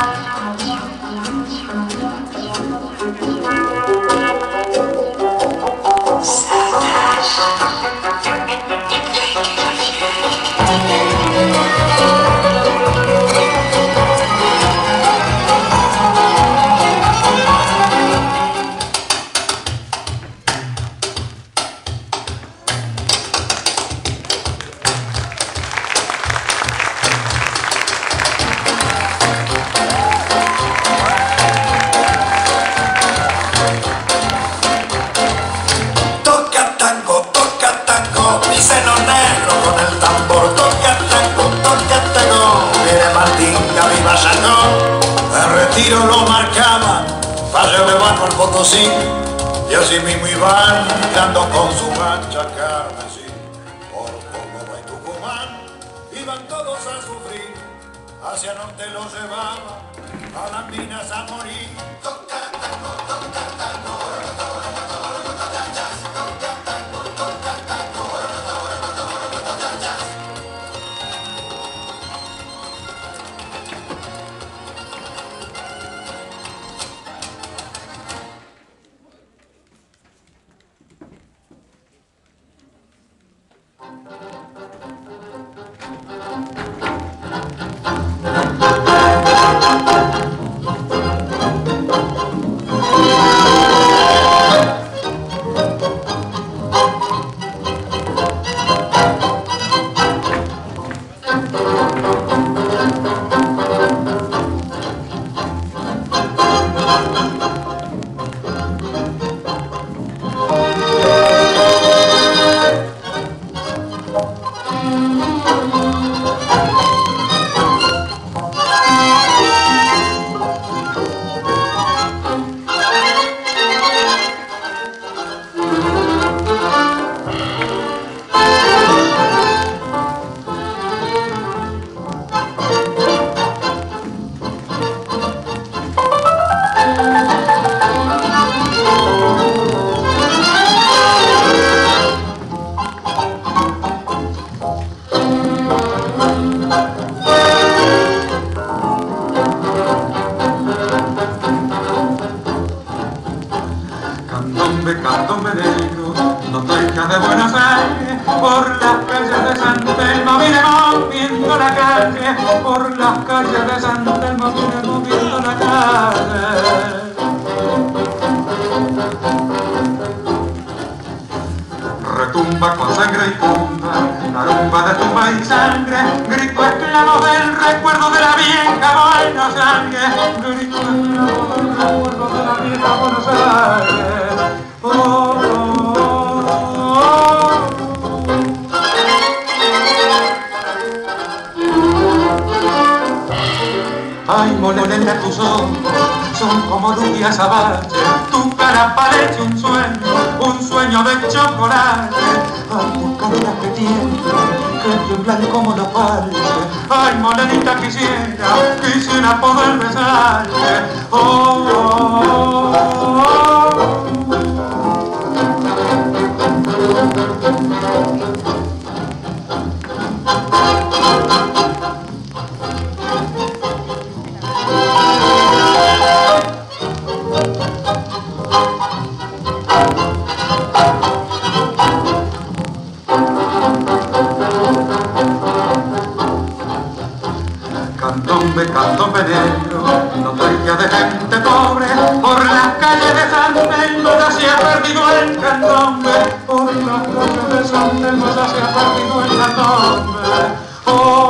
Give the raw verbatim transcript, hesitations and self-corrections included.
Tiro lo marcaba, Paseo de Bajo al Potosí, y así mismo iban dando con su mancha carmesí. Por Córdoba y Tucumán iban todos a sufrir, hacia norte los llevaba a las minas a morir. Retumba con sangre y tumba, la rumba de tumba y sangre, grito esclavo del recuerdo de la vieja Buenos Aires, grito esclavo del recuerdo de la vieja Buenos Aires. Oh, oh, oh, oh. Ay, morena, tus ojos son como lluvias abajo, tu cara parece un sueño, un sueño de chocolate. Ay, tus caderas que tiemblan, que tiemblan como los parches. Ay, morenita, quisiera, quisiera poder besarte. Oh, oh, oh, oh. Candombe, candombe negro, noticia de gente pobre, por las calles de San Telmo ya se ha perdido el candombe, por las calles de San Telmo ya se ha perdido el candombe. Oh,